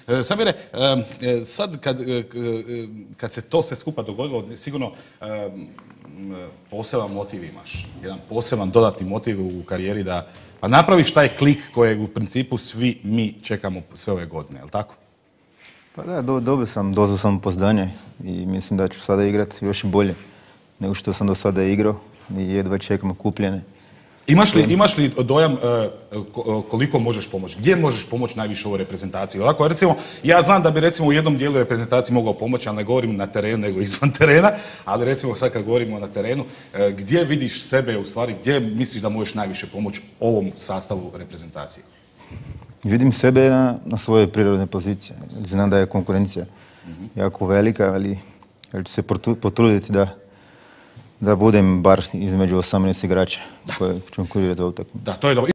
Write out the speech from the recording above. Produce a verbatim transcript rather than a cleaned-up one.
Samire, sad kad, kad se to sve skupa dogodilo, sigurno poseban motiv imaš. Jedan poseban dodatni motiv u karijeri da pa napraviš taj klik kojeg u principu svi mi čekamo sve ove godine, je li tako? Pa da, do, dobio sam dozu samopouzdanja i mislim da ću sada igrati još i bolje nego što sam do sada igrao i jedva čekam okupljene. Imaš li, imaš li dojam uh, koliko možeš pomoći? Gdje možeš pomoći najviše u ovoj reprezentaciji? Ovako, recimo, ja znam da bi recimo u jednom dijelu reprezentacije mogao pomoći, ali ne govorim na terenu nego izvan terena, ali recimo sad kad govorimo na terenu, uh, gdje vidiš sebe u stvari, gdje misliš da možeš najviše pomoći ovom sastavu reprezentacije? Vidim sebe na, na svojoj prirodnoj poziciji. Znam da je konkurencija mm-hmm. jako velika, ali, ali ću se potruditi da da budem bar između osamnaest igrača koji će konkurirati ovu utakmicu. Da, to je dobro.